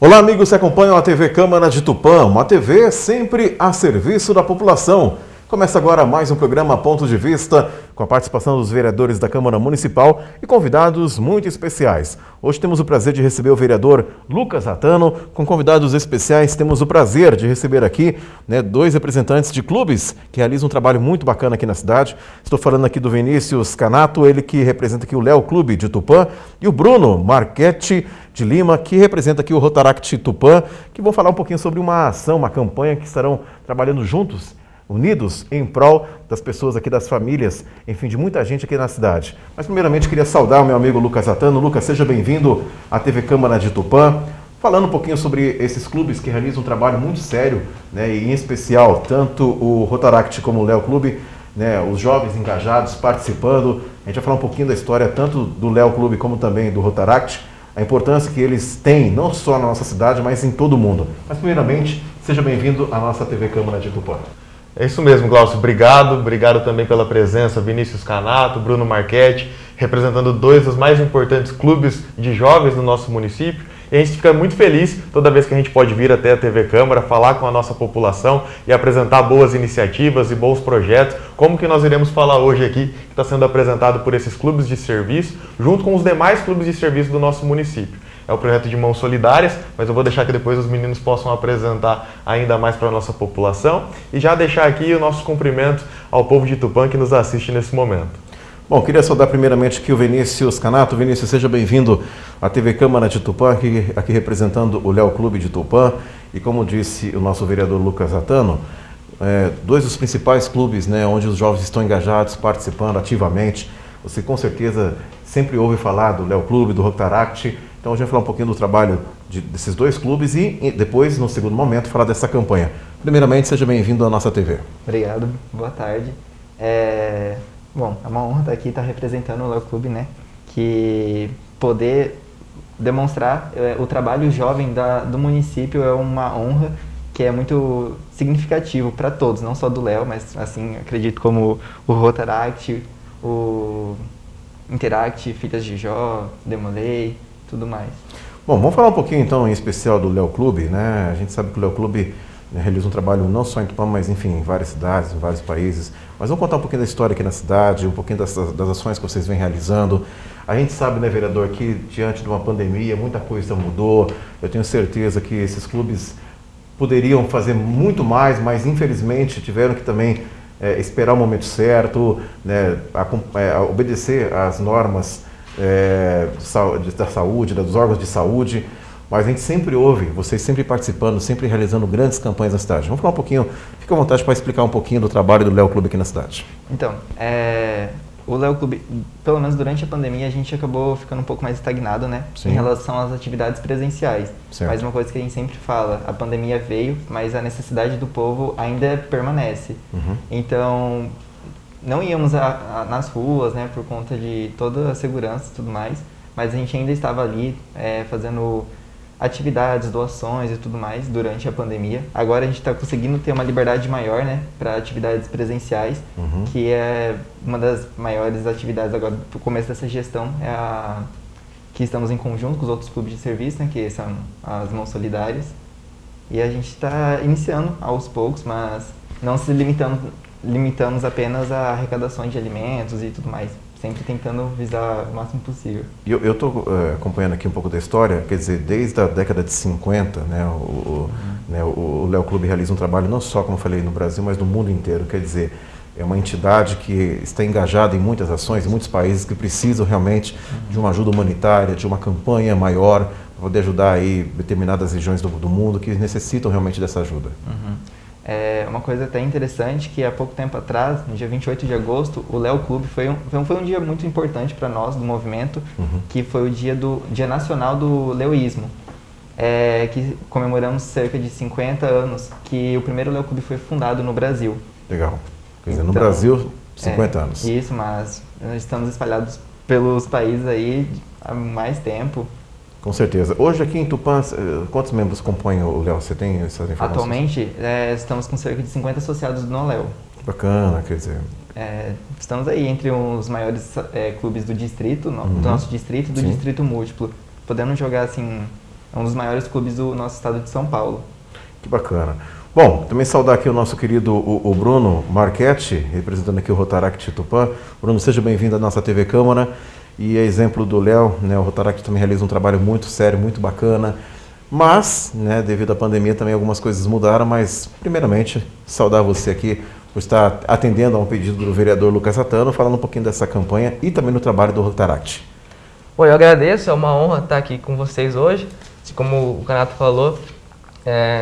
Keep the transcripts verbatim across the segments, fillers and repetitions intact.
Olá, amigos que acompanham a T V Câmara de Tupã, uma T V sempre a serviço da população. Começa agora mais um programa Ponto de Vista, com a participação dos vereadores da Câmara Municipal e convidados muito especiais. Hoje temos o prazer de receber o vereador Lucas Ratano. Com convidados especiais, temos o prazer de receber aqui né, dois representantes de clubes que realizam um trabalho muito bacana aqui na cidade. Estou falando aqui do Vinícius Canato, ele que representa aqui o Léo Clube de Tupã, e o Bruno Marchetti de Lima, que representa aqui o Rotaract Tupã, que vão falar um pouquinho sobre uma ação, uma campanha que estarão trabalhando juntos, unidos em prol das pessoas aqui, das famílias, enfim, de muita gente aqui na cidade. Mas primeiramente queria saudar o meu amigo Lucas Ratano. Lucas, seja bem-vindo à T V Câmara de Tupã. Falando um pouquinho sobre esses clubes que realizam um trabalho muito sério, né, e em especial tanto o Rotaract como o Léo Clube, né, os jovens engajados participando. A gente vai falar um pouquinho da história tanto do Léo Clube como também do Rotaract, a importância que eles têm, não só na nossa cidade, mas em todo o mundo. Mas, primeiramente, seja bem-vindo à nossa T V Câmara de Tupã. É isso mesmo, Glaucio. Obrigado. Obrigado também pela presença, Vinícius Canato, Bruno Marchetti, representando dois dos mais importantes clubes de jovens do nosso município. E a gente fica muito feliz toda vez que a gente pode vir até a T V Câmara, falar com a nossa população e apresentar boas iniciativas e bons projetos, como que nós iremos falar hoje aqui, que está sendo apresentado por esses clubes de serviço, junto com os demais clubes de serviço do nosso município. É o projeto de Mãos Solidárias, mas eu vou deixar que depois os meninos possam apresentar ainda mais para a nossa população e já deixar aqui o nosso cumprimento ao povo de Tupã que nos assiste nesse momento. Bom, queria saudar primeiramente aqui o Vinícius Canato. Vinícius, seja bem-vindo à T V Câmara de Tupã, aqui, aqui representando o Léo Clube de Tupã. E como disse o nosso vereador Lucas Ratano, é, dois dos principais clubes, né, onde os jovens estão engajados, participando ativamente. Você com certeza sempre ouve falar do Léo Clube, do Rotaract. Então, hoje a gente vai falar um pouquinho do trabalho de, desses dois clubes e, e depois, no segundo momento, falar dessa campanha. Primeiramente, seja bem-vindo à nossa T V. Obrigado, boa tarde. É, bom, é uma honra estar aqui, estar representando o Léo Clube, né? Que poder demonstrar é, o trabalho jovem da, do município é uma honra que é muito significativo para todos, não só do Léo, mas, assim, acredito como o Rotaract, o Interact, Filhas de Jó, Demolei, tudo mais. Bom, vamos falar um pouquinho então em especial do Léo Clube, né? A gente sabe que o Léo Clube né, realiza um trabalho não só em Tupã, mas enfim, em várias cidades, em vários países. Mas vamos contar um pouquinho da história aqui na cidade, um pouquinho das, das ações que vocês vêm realizando. A gente sabe, né, vereador, que diante de uma pandemia muita coisa mudou. Eu tenho certeza que esses clubes poderiam fazer muito mais, mas infelizmente tiveram que também é, esperar o momento certo, né, a, é, a obedecer às normas É, da saúde, dos órgãos de saúde, mas a gente sempre ouve, vocês sempre participando, sempre realizando grandes campanhas na cidade. Vamos falar um pouquinho, fica à vontade para explicar um pouquinho do trabalho do Léo Clube aqui na cidade. Então, é, o Léo Clube, pelo menos durante a pandemia, a gente acabou ficando um pouco mais estagnado, né? Sim. Em relação às atividades presenciais. Certo. Mas uma coisa que a gente sempre fala, a pandemia veio, mas a necessidade do povo ainda permanece. Uhum. Então, não íamos a, a, nas ruas, né, por conta de toda a segurança e tudo mais, mas a gente ainda estava ali é, fazendo atividades, doações e tudo mais durante a pandemia. Agora a gente está conseguindo ter uma liberdade maior, né, para atividades presenciais, uhum. que é uma das maiores atividades agora do começo dessa gestão, é a que estamos em conjunto com os outros clubes de serviço, né, que são as Mãos Solidárias, e a gente está iniciando aos poucos, mas não se limitando limitamos apenas a arrecadações de alimentos e tudo mais, sempre tentando visar o máximo possível. Eu estou uh, acompanhando aqui um pouco da história, quer dizer, desde a década de cinquenta, né, o, uhum. né, o Léo Clube realiza um trabalho não só, como eu falei, no Brasil, mas no mundo inteiro, quer dizer, é uma entidade que está engajada em muitas ações, em muitos países que precisam realmente uhum. de uma ajuda humanitária, de uma campanha maior, para poder ajudar aí determinadas regiões do, do mundo que necessitam realmente dessa ajuda. Uhum. É uma coisa até interessante que há pouco tempo atrás, no dia vinte e oito de agosto, o Léo Clube foi um, foi um, foi um dia muito importante para nós do movimento, uhum. que foi o dia, do, dia nacional do leoísmo, é, que comemoramos cerca de cinquenta anos que o primeiro Léo Clube foi fundado no Brasil. Legal. Quer dizer, então, no Brasil, cinquenta é, anos. Isso, mas nós estamos espalhados pelos países aí há mais tempo. Com certeza. Hoje aqui em Tupã, quantos membros compõem o Léo? Você tem essas informações? Atualmente, é, estamos com cerca de cinquenta associados no Léo. Bacana, quer dizer... É, estamos aí entre os maiores é, clubes do distrito, no, uhum. do nosso distrito e do Sim. distrito múltiplo, podendo jogar assim é um dos maiores clubes do nosso estado de São Paulo. Que bacana. Bom, também saudar aqui o nosso querido o, o Bruno Marchetti, representando aqui o Rotaract Tupã. Bruno, seja bem-vindo à nossa T V Câmara. E é exemplo do Léo, né, o Rotaract também realiza um trabalho muito sério, muito bacana. Mas, né, devido à pandemia também algumas coisas mudaram, mas primeiramente saudar você aqui por estar atendendo a um pedido do vereador Lucas Satano, falando um pouquinho dessa campanha e também do trabalho do Rotaract. Bom, eu agradeço, é uma honra estar aqui com vocês hoje, como o Canato falou. É...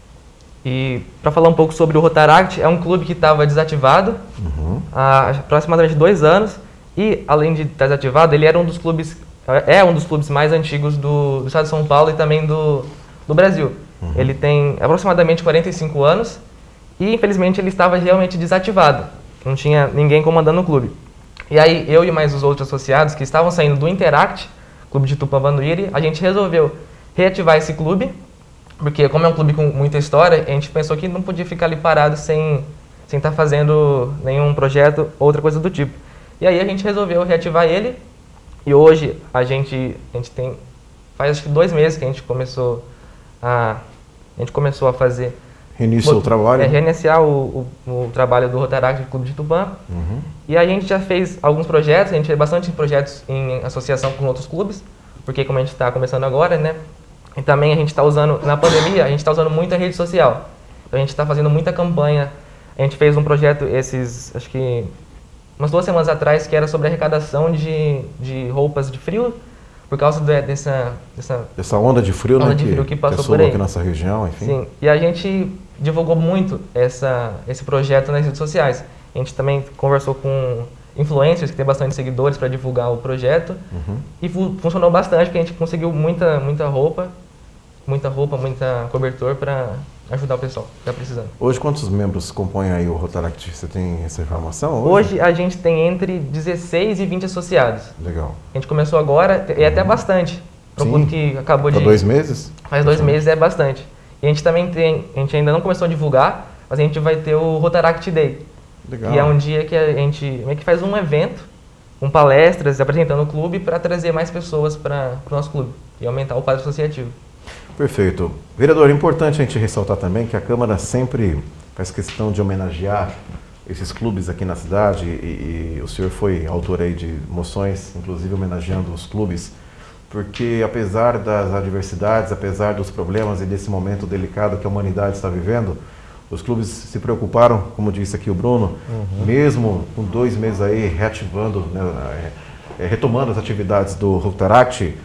E para falar um pouco sobre o Rotaract, é um clube que estava desativado uhum. há aproximadamente dois anos e, além de estar desativado, ele era um dos clubes, é um dos clubes mais antigos do, do estado de São Paulo e também do, do Brasil. Uhum. Ele tem aproximadamente quarenta e cinco anos e, infelizmente, ele estava realmente desativado. Não tinha ninguém comandando o clube. E aí, eu e mais os outros associados que estavam saindo do Interact, clube de Tupã-Vanduíri, a gente resolveu reativar esse clube. Porque como é um clube com muita história, a gente pensou que não podia ficar ali parado sem sem estar fazendo nenhum projeto ou outra coisa do tipo. E aí a gente resolveu reativar ele e hoje a gente, a gente tem, faz acho que dois meses que a gente começou a, a, gente começou a fazer... Reiniciou o trabalho? É, reiniciar o, o, o trabalho do Rotaract Clube de Tupã. Uhum. E a gente já fez alguns projetos, a gente fez bastante projetos em associação com outros clubes, porque como a gente está começando agora, né? E também a gente está usando, na pandemia, a gente está usando muita rede social. Então a gente está fazendo muita campanha. A gente fez um projeto esses, acho que umas duas semanas atrás, que era sobre arrecadação de, de roupas de frio, por causa de, dessa, dessa... Essa onda de frio, onda né, de frio que, que passou que por aí. aqui nessa região, enfim. Sim, e a gente divulgou muito essa, esse projeto nas redes sociais. A gente também conversou com influencers, que tem bastante seguidores, para divulgar o projeto. Uhum. E fu funcionou bastante, porque a gente conseguiu muita, muita roupa, muita roupa, muita cobertor para ajudar o pessoal que está precisando. Hoje, quantos membros compõem aí o Rotaract? Você tem essa informação? Hoje? Hoje a gente tem entre dezesseis e vinte associados. Legal. A gente começou agora, e é até bastante. Para um clube que acabou de... Há dois meses? Faz dois meses, é bastante. E a gente também tem, a gente ainda não começou a divulgar, mas a gente vai ter o Rotaract Day. Legal. Que é um dia que a gente meio que faz um evento, com palestras, apresentando o clube para trazer mais pessoas para o nosso clube e aumentar o quadro associativo. Perfeito. Vereador, é importante a gente ressaltar também que a Câmara sempre faz questão de homenagear esses clubes aqui na cidade e, e o senhor foi autor aí de moções, inclusive homenageando os clubes, porque apesar das adversidades, apesar dos problemas e desse momento delicado que a humanidade está vivendo, os clubes se preocuparam, como disse aqui o Bruno, uhum. mesmo com dois meses aí reativando, né, retomando as atividades do Rotaract.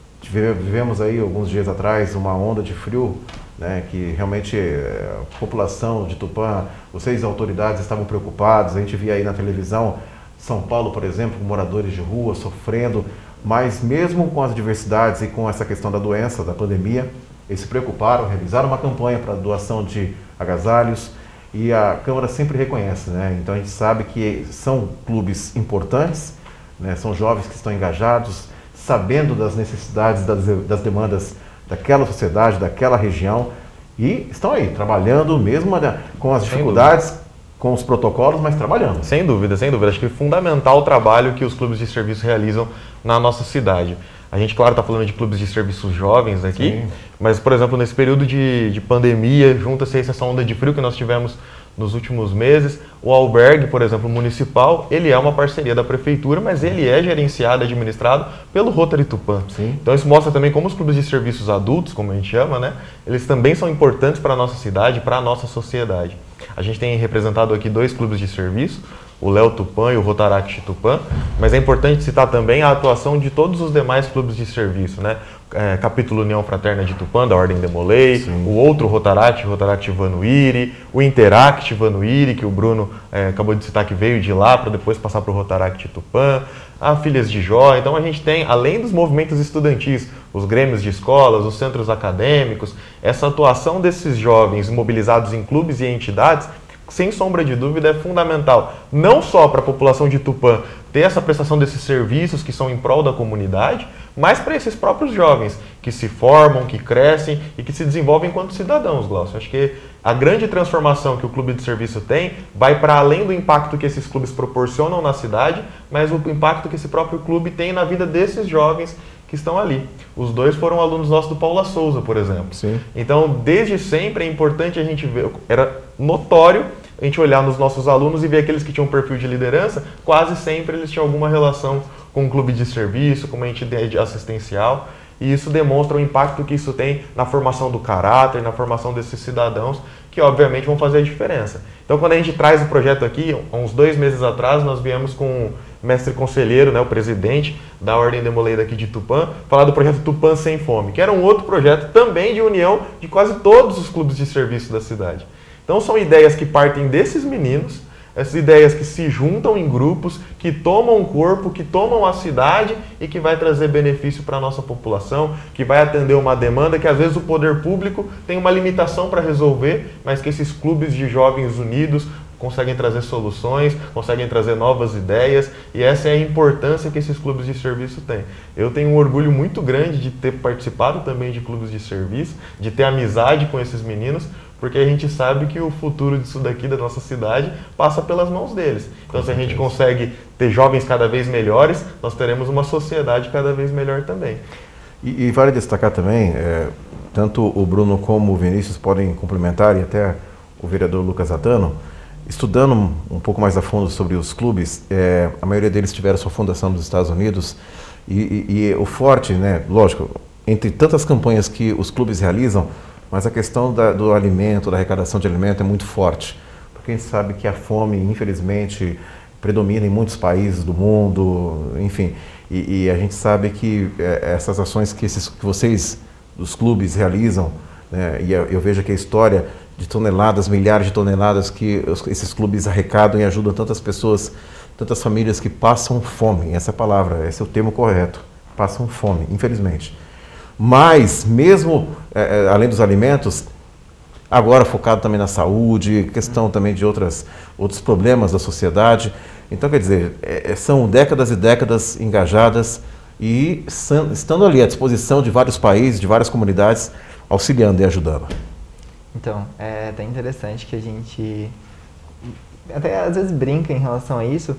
Vivemos aí alguns dias atrás uma onda de frio, né, que realmente a população de Tupã, vocês autoridades estavam preocupados. A gente via aí na televisão São Paulo, por exemplo, moradores de rua sofrendo, mas mesmo com as adversidades e com essa questão da doença, da pandemia, eles se preocuparam, realizaram uma campanha para doação de agasalhos e a Câmara sempre reconhece, né? Então a gente sabe que são clubes importantes, né, são jovens que estão engajados, sabendo das necessidades, das, das demandas daquela sociedade, daquela região, e estão aí, trabalhando mesmo com as dificuldades, com os protocolos, mas trabalhando. Sem dúvida, sem dúvida. Acho que é fundamental o trabalho que os clubes de serviço realizam na nossa cidade. A gente, claro, está falando de clubes de serviços jovens aqui, sim, mas, por exemplo, nesse período de, de pandemia, junta-se essa onda de frio que nós tivemos nos últimos meses, o albergue, por exemplo, municipal, ele é uma parceria da prefeitura, mas ele é gerenciado e administrado pelo Rotary Tupã. Sim. Então isso mostra também como os clubes de serviços adultos, como a gente chama, né, eles também são importantes para a nossa cidade, para a nossa sociedade. A gente tem representado aqui dois clubes de serviço, o Léo Tupã e o Rotaract Tupã, mas é importante citar também a atuação de todos os demais clubes de serviço, né? É, capítulo União Fraterna de Tupã, da Ordem Demolei, sim, o outro Rotaract, Rotaract Vanduíri, o Interact Vanduíri, que o Bruno é, acabou de citar que veio de lá para depois passar para o Rotaract Tupã, a Filhas de Jó. Então a gente tem, além dos movimentos estudantis, os grêmios de escolas, os centros acadêmicos, essa atuação desses jovens mobilizados em clubes e entidades, sem sombra de dúvida, é fundamental, não só para a população de Tupã ter essa prestação desses serviços que são em prol da comunidade, mas para esses próprios jovens que se formam, que crescem e que se desenvolvem enquanto cidadãos, Glaucio. Acho que a grande transformação que o clube de serviço tem vai para além do impacto que esses clubes proporcionam na cidade, mas o impacto que esse próprio clube tem na vida desses jovens que estão ali. Os dois foram alunos nossos do Paula Souza, por exemplo. Sim. Então, desde sempre é importante a gente ver, era notório a gente olhar nos nossos alunos e ver aqueles que tinham um perfil de liderança, quase sempre eles tinham alguma relação com um clube de serviço, com uma entidade assistencial, e isso demonstra o impacto que isso tem na formação do caráter, na formação desses cidadãos, que obviamente vão fazer a diferença. Então, quando a gente traz o projeto aqui, há uns dois meses atrás, nós viemos com o mestre conselheiro, né, o presidente da Ordem Demoleira aqui de Tupã, falar do projeto Tupã Sem Fome, que era um outro projeto também de união de quase todos os clubes de serviço da cidade. Então, são ideias que partem desses meninos, essas ideias que se juntam em grupos, que tomam corpo, que tomam a cidade e que vai trazer benefício para a nossa população, que vai atender uma demanda que às vezes o poder público tem uma limitação para resolver, mas que esses clubes de jovens unidos conseguem trazer soluções, conseguem trazer novas ideias, e essa é a importância que esses clubes de serviço têm. Eu tenho um orgulho muito grande de ter participado também de clubes de serviço, de ter amizade com esses meninos, porque a gente sabe que o futuro disso daqui, da nossa cidade, passa pelas mãos deles. Então, se a gente consegue ter jovens cada vez melhores, nós teremos uma sociedade cada vez melhor também. E, e vale destacar também, é, tanto o Bruno como o Vinícius podem complementar, e até o vereador Lucas Ratano, estudando um pouco mais a fundo sobre os clubes, é, a maioria deles tiveram sua fundação nos Estados Unidos, e, e, e o forte, né, lógico, entre tantas campanhas que os clubes realizam, mas a questão da, do alimento, da arrecadação de alimento é muito forte, porque a gente sabe que a fome, infelizmente, predomina em muitos países do mundo, enfim, e, e a gente sabe que é, essas ações que, esses, que vocês, dos clubes, realizam, né, e eu, eu vejo que a história de toneladas, milhares de toneladas que os, esses clubes arrecadam e ajudam tantas pessoas, tantas famílias que passam fome, essa é a palavra, esse é o termo correto, passam fome, infelizmente. Mas, mesmo é, além dos alimentos, agora focado também na saúde, questão também de outras, outros problemas da sociedade. Então, quer dizer, é, são décadas e décadas engajadas e san, estando ali à disposição de vários países, de várias comunidades, auxiliando e ajudando. Então, é até interessante que a gente até às vezes brinca em relação a isso,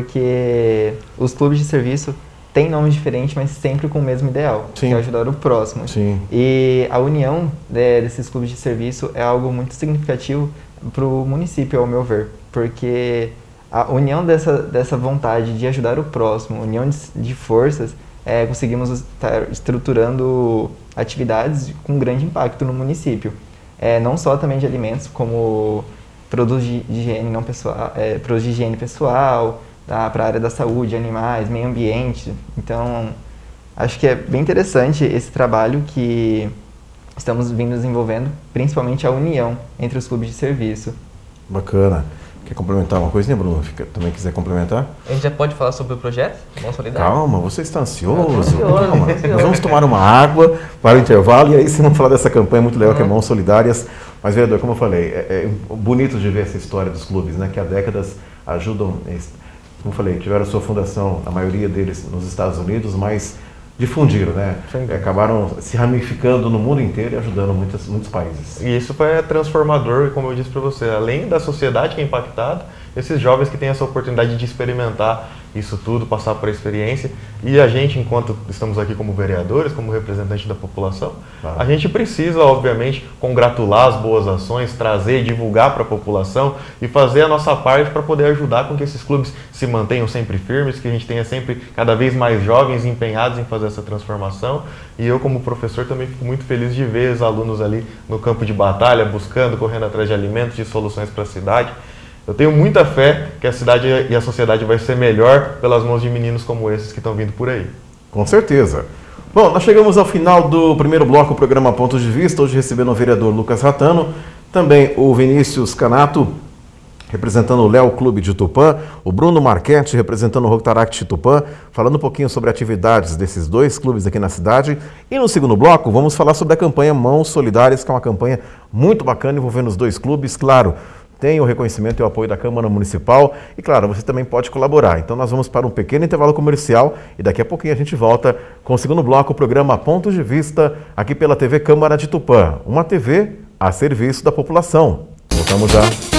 porque os clubes de serviço têm nomes diferentes, mas sempre com o mesmo ideal, Sim. que é ajudar o próximo. Sim. E a união de, desses clubes de serviço é algo muito significativo para o município, ao meu ver, porque a união dessa, dessa vontade de ajudar o próximo, união de, de forças, é, conseguimos estar estruturando atividades com grande impacto no município. É, não só também de alimentos, como produtos de higiene, não pessoal, é, produtos de higiene pessoal, tá, para a área da saúde, animais, meio ambiente. Então, acho que é bem interessante esse trabalho que estamos vindo desenvolvendo, principalmente a união entre os clubes de serviço. Bacana. Quer complementar uma coisinha, Bruno? Fica, também quiser complementar? A gente já pode falar sobre o projeto Mão Solidária? Calma, você está ansioso? ansioso Calma. ansioso. Nós vamos tomar uma água para o intervalo e aí sim vamos falar dessa campanha muito legal, uhum. que é Mãos Solidárias. Mas, vereador, como eu falei, é, é bonito de ver essa história dos clubes, né, que há décadas ajudam, como eu falei, tiveram sua fundação, a maioria deles nos Estados Unidos, mas difundiram, né? Acabaram se ramificando no mundo inteiro e ajudando muitos, muitos países. E isso foi transformador, como eu disse para você, além da sociedade que é impactada, esses jovens que têm essa oportunidade de experimentar isso tudo, passar por a experiência, e a gente, enquanto estamos aqui como vereadores, como representantes da população, claro. a gente precisa, obviamente, congratular as boas ações, trazer, divulgar para a população e fazer a nossa parte para poder ajudar com que esses clubes se mantenham sempre firmes, que a gente tenha sempre cada vez mais jovens empenhados em fazer essa transformação. E eu, como professor, também fico muito feliz de ver os alunos ali no campo de batalha, buscando, correndo atrás de alimentos, de soluções para a cidade. Eu tenho muita fé que a cidade e a sociedade vai ser melhor pelas mãos de meninos como esses que estão vindo por aí. Com certeza. Bom, nós chegamos ao final do primeiro bloco do programa Pontos de Vista, hoje recebendo o vereador Lucas Ratano, também o Vinícius Canato, representando o Léo Clube de Tupã, o Bruno Marchetti, representando o Rotaract de Tupã, falando um pouquinho sobre atividades desses dois clubes aqui na cidade. E no segundo bloco, vamos falar sobre a campanha Mãos Solidárias, que é uma campanha muito bacana envolvendo os dois clubes, claro. Tem o reconhecimento e o apoio da Câmara Municipal e, claro, você também pode colaborar. Então, nós vamos para um pequeno intervalo comercial e daqui a pouquinho a gente volta com o segundo bloco, o programa Pontos de Vista, aqui pela T V Câmara de Tupã. Uma T V a serviço da população. Voltamos já.